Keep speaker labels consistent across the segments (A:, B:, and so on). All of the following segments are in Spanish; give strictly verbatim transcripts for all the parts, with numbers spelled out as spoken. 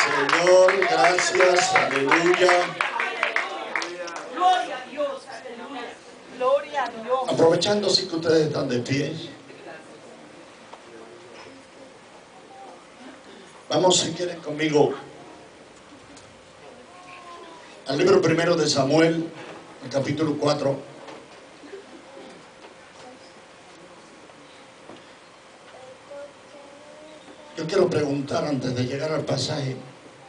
A: Señor, gracias, aleluya.
B: Gloria a Dios, aleluya. Gloria a Dios.
A: Aprovechando sí que ustedes están de pie, vamos, si quieren, conmigo al libro primero de Samuel, el capítulo cuatro. Yo quiero preguntar antes de llegar al pasaje,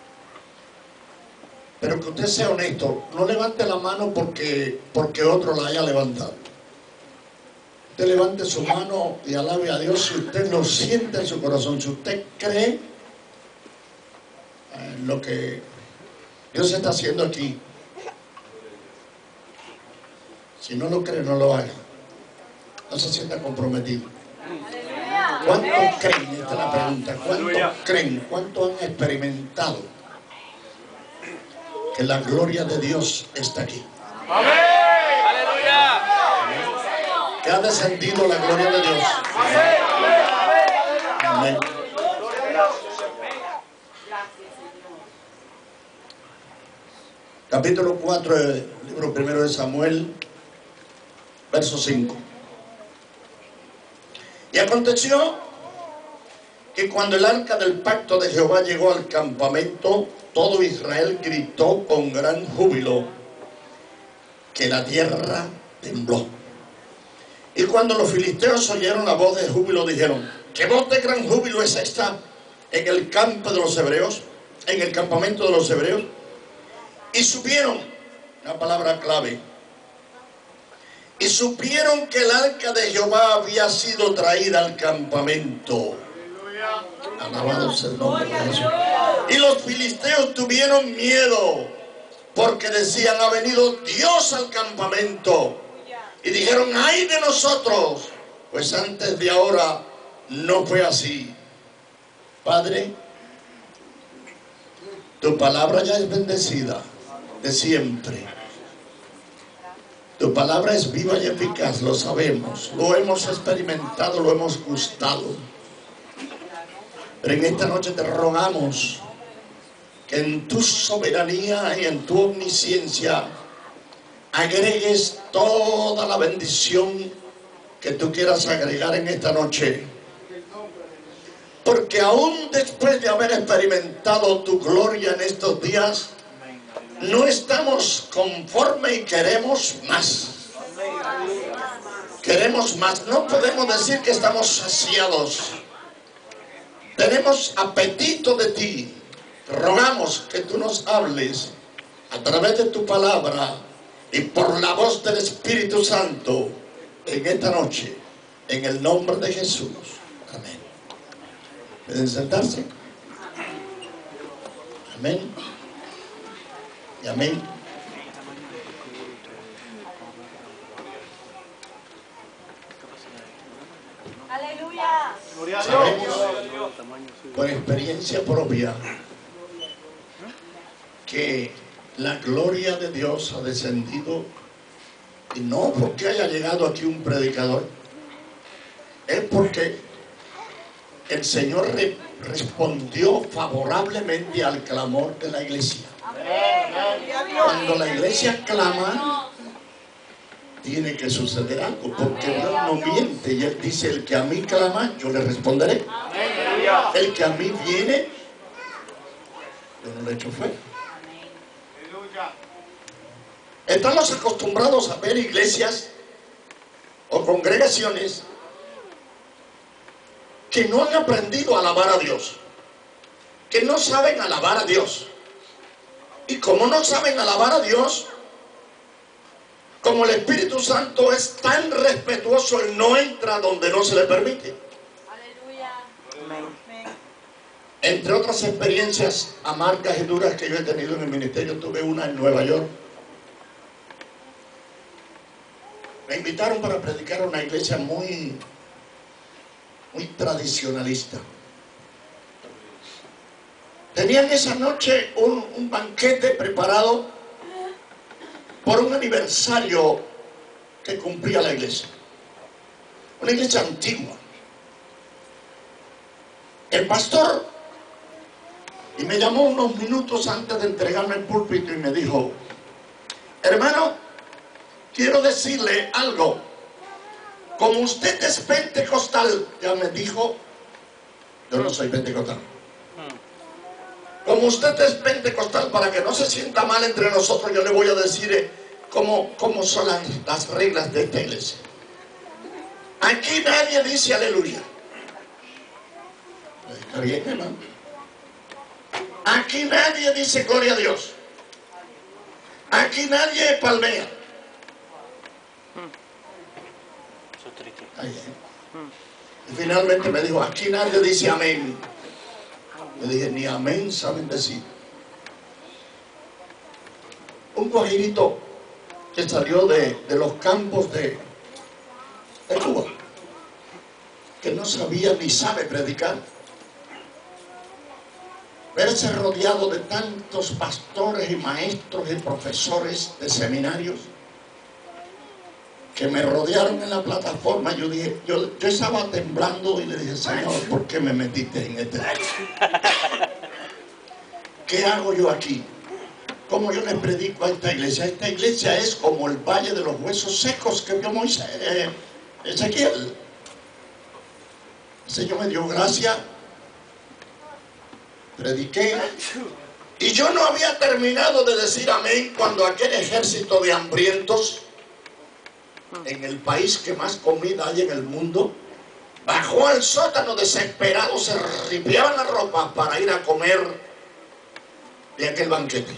A: pero que usted sea honesto, no levante la mano porque, porque otro la haya levantado. Usted levante su mano y alabe a Dios si usted lo siente en su corazón, si usted cree en lo que Dios está haciendo aquí. Si no lo cree, no lo haga. No se sienta comprometido. ¿Cuántos creen? Esta es la pregunta. ¿Cuántos creen? ¿Cuántos han experimentado que la gloria de Dios está aquí?
C: ¡Amén! ¡Aleluya!
A: ¿Que ha descendido la gloria de Dios? Amén. Capítulo cuatro del libro primero de Samuel, verso cinco. Y aconteció que cuando el arca del pacto de Jehová llegó al campamento, todo Israel gritó con gran júbilo, que la tierra tembló. Y cuando los filisteos oyeron la voz de júbilo, dijeron: ¿qué voz de gran júbilo es esta en el campo de los hebreos, en el campamento de los hebreos? Y supieron, una palabra clave, y supieron que el arca de Jehová había sido traída al campamento. Alabado sea el nombre de Jesús. Y los filisteos tuvieron miedo, porque decían: ha venido Dios al campamento. Y dijeron: ay de nosotros, pues antes de ahora no fue así. Padre, tu palabra ya es bendecida de siempre. Tu palabra es viva y eficaz, lo sabemos, lo hemos experimentado, lo hemos gustado. Pero en esta noche te rogamos que en tu soberanía y en tu omnisciencia agregues toda la bendición que tú quieras agregar en esta noche. Porque aún después de haber experimentado tu gloria en estos días, no estamos conformes y queremos más. Queremos más. No podemos decir que estamos saciados. Tenemos apetito de ti. Rogamos que tú nos hables a través de tu palabra y por la voz del Espíritu Santo en esta noche, en el nombre de Jesús. Amén. ¿Pueden sentarse? Amén. Y amén.
B: Aleluya.
A: Sabemos por experiencia propia que la gloria de Dios ha descendido, y no porque haya llegado aquí un predicador, es porque el Señor re respondió favorablemente al clamor de la iglesia. Cuando la iglesia clama, tiene que suceder algo, porque Dios no miente, y Él dice: el que a mí clama, yo le responderé. El que a mí viene, yo no le echo fuera. Estamos acostumbrados a ver iglesias o congregaciones que no han aprendido a alabar a Dios, que no saben alabar a Dios. Y como no saben alabar a Dios, como el Espíritu Santo es tan respetuoso, Él no entra donde no se le permite.
B: Aleluya.
A: Entre otras experiencias amargas y duras que yo he tenido en el ministerio, tuve una en Nueva York. Me invitaron para predicar a una iglesia muy, muy tradicionalista. Tenían esa noche un, un banquete preparado por un aniversario que cumplía la iglesia. Una iglesia antigua. El pastor Y me llamó unos minutos antes de entregarme el púlpito y me dijo: hermano, quiero decirle algo. Como usted es pentecostal, ya me dijo, yo no soy pentecostal. Como usted es pentecostal, para que no se sienta mal entre nosotros, yo le voy a decir eh, cómo, cómo son las, las reglas de esta iglesia. Aquí nadie dice aleluya. Está bien, hermano. Aquí nadie dice gloria a Dios. Aquí nadie palmea. Ahí, ¿eh? Y finalmente me dijo: aquí nadie dice amén. Le dije: ni amén saben decir. Un guajirito que salió de, de los campos de, de Cuba, que no sabía ni sabe predicar. Verse rodeado de tantos pastores y maestros y profesores de seminarios que me rodearon en la plataforma. Yo dije, yo, yo estaba temblando y le dije: Señor, ¿por qué me metiste en este? ¿Qué hago yo aquí? ¿Cómo yo les predico a esta iglesia? Esta iglesia es como el valle de los huesos secos que vio Moisés, eh, Ezequiel. El Señor me dio gracia, prediqué, y yo no había terminado de decir amén cuando aquel ejército de hambrientos, en el país que más comida hay en el mundo, bajó al sótano desesperado, se ripiaban las ropas para ir a comer de aquel banquete.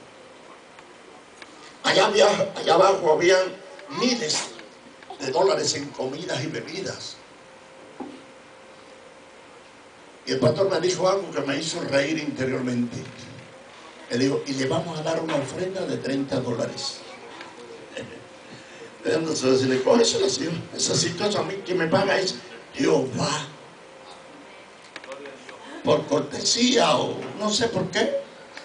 A: Allá, había, allá abajo habían miles de dólares en comidas y bebidas. Y el pastor me dijo algo que me hizo reír interiormente. Le dijo: y le vamos a dar una ofrenda de treinta dólares. Entonces, si le coge esa situación, esa situación a mí, que me paga es Jehová. Por cortesía o no sé por qué.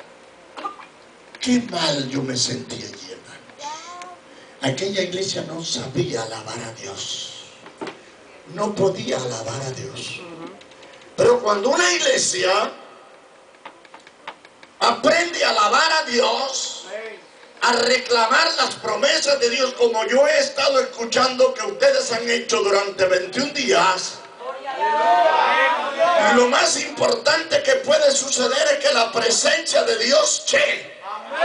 A: Qué mal yo me sentí allí, hermanos. Aquella iglesia no sabía alabar a Dios. No podía alabar a Dios. Pero cuando una iglesia aprende a alabar a Dios, a reclamar las promesas de Dios, como yo he estado escuchando que ustedes han hecho durante veintiún días, y lo más importante que puede suceder es que la presencia de Dios llegue,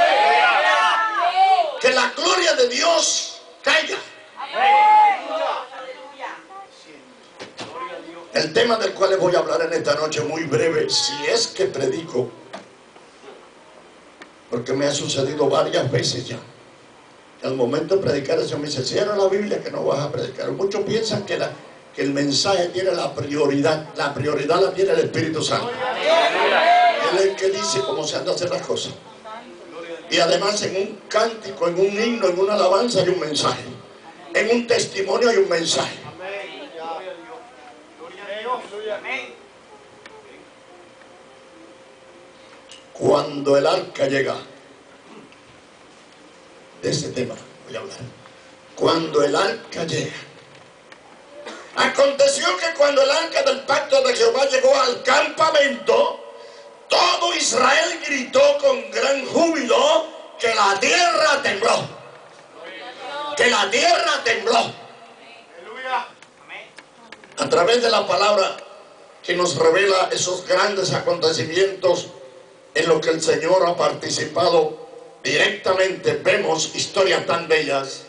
A: que la gloria de Dios caiga. El tema del cual les voy a hablar en esta noche, muy breve, si es que predico, porque me ha sucedido varias veces ya. Al momento de predicar, el Señor me dice: cierra la Biblia que no vas a predicar. Muchos piensan que, la, que el mensaje tiene la prioridad. La prioridad la tiene el Espíritu Santo. Él es el que dice cómo se han de hacer las cosas. Y además, en un cántico, en un himno, en una alabanza hay un mensaje. En un testimonio hay un mensaje. Cuando el arca llega, de ese tema voy a hablar. Cuando el arca llega, aconteció que cuando el arca del pacto de Jehová llegó al campamento, todo Israel gritó con gran júbilo que la tierra tembló. Que la tierra tembló. A través de la palabra que nos revela esos grandes acontecimientos en lo que el Señor ha participado directamente, vemos historias tan bellas.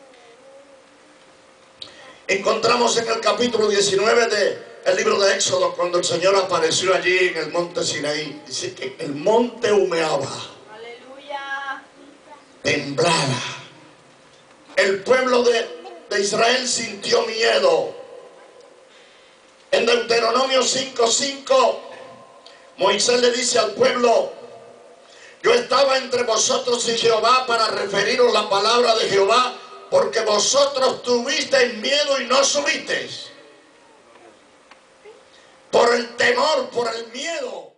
A: Encontramos en el capítulo diecinueve del libro de Éxodo, cuando el Señor apareció allí en el monte Sinaí, dice que el monte humeaba. Aleluya. Temblaba. El pueblo de, de Israel sintió miedo. En Deuteronomio cinco cinco, Moisés le dice al pueblo: yo estaba entre vosotros y Jehová para referiros la palabra de Jehová, porque vosotros tuvisteis miedo y no subisteis. Por el temor, por el miedo.